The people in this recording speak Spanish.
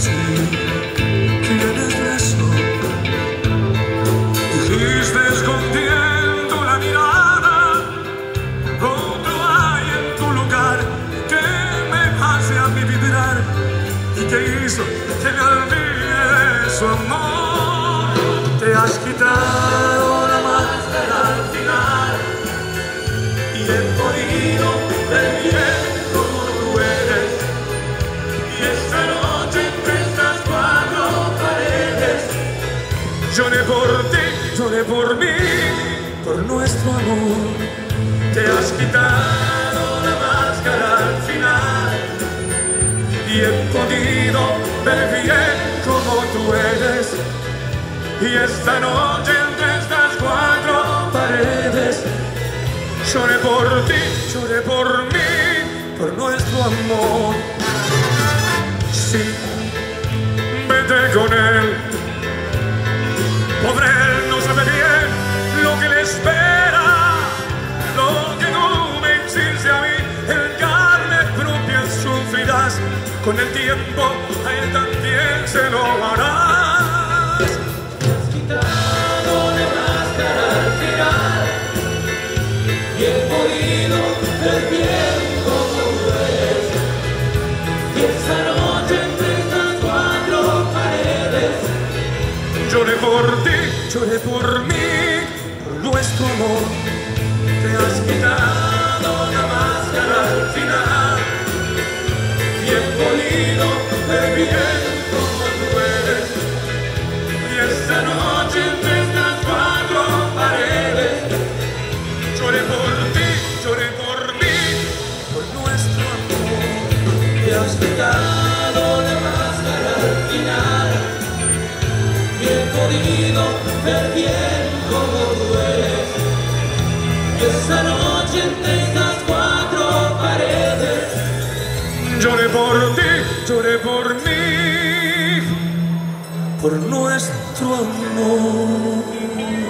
Sí, tienes razón. Dijiste escondiendo la mirada, otro hay en tu lugar que me hace a mí vibrar y que hizo que me olvide su amor. Te has quitado la máscara al final y he podido ver bien como tú eres. Y esta noche entre estas cuatro paredes lloré por ti, lloré por mí, por nuestro amor. Te has quitado la máscara al final y he podido ver bien como tú eres. Y esta noche entre estas cuatro paredes lloré por ti, lloré por mí, por nuestro amor. Sí, vete con él. Pobre él no sabe bien lo que le espera, lo que tú me hiciste a mí, en carne propia sufrirás. Con el tiempo a él también se lo harás. Te has quitado la máscara al final y he podido ver bien como tú eres. Y esta noche entre estas cuatro paredes Lloré por ti, lloré por mí, por nuestro amor. Te has quitado la máscara al final y he podido ver bien como tú eres. Y esta noche entre estas cuatro paredes lloré por ti, lloré por mí, por nuestro amor. te has quitado la máscara al final y he podido ver bien como tú eres. Y esta noche entre estas cuatro paredes Lloré por ti, lloré por mí, por nuestro amor.